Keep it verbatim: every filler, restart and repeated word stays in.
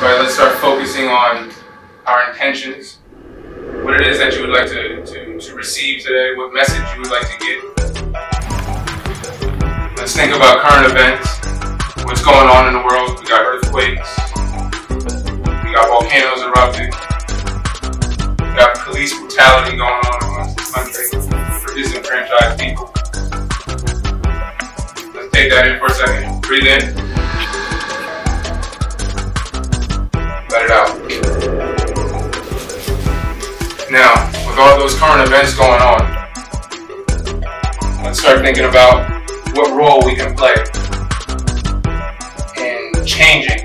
Right, let's start focusing on our intentions. What it is that you would like to, to, to receive today, what message you would like to get. Let's think about current events, what's going on in the world. We got earthquakes, we got volcanoes erupting, we got police brutality going on amongst the country for disenfranchised people. Let's take that in for a second. Breathe in. Let it out. Now, with all those current events going on, let's start thinking about what role we can play in changing